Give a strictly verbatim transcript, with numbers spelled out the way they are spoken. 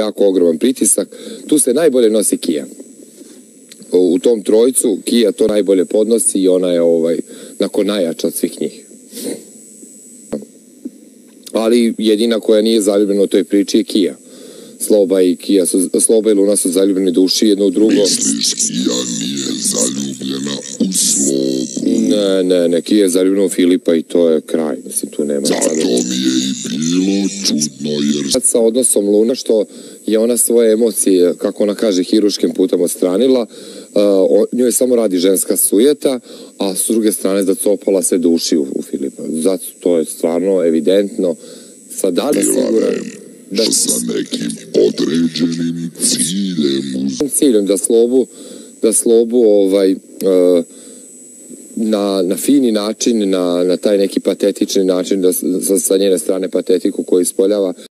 jako ogroman pritisak. Tu se najbolje nosi Kija. U tom trojcu Kija to najbolje podnosi i ona je ovaj, nakon najjača od svih njih. Ali jedina koja nije zaljubljena u toj priči je Kija. Sloba i Kija su, Sloba i Luna su zaljubljeni duši jedno u drugo. Misliš Kija nije zaljubljena u Slobu? Ne, ne, ne, Kija je zaljubljena u Filipa i to je kraj. Mislim, tu nema. Zato mi je i bilo čudno jer... Sa odnosom Luna, što je ona svoje emocije, kako ona kaže, hiruškim putem odstranila, uh, njoj samo radi ženska sujeta, a s druge strane zacopala se duši u, u Filipa. Zato to je stvarno evidentno. Sad da li siguran... Da sa nekim određenim ciljem. Ciljem da Slobu, da Slobu ovaj, uh, na, na fini način, na, na taj neki patetični način, da sa, sa njene strane patetiku koju ispoljava,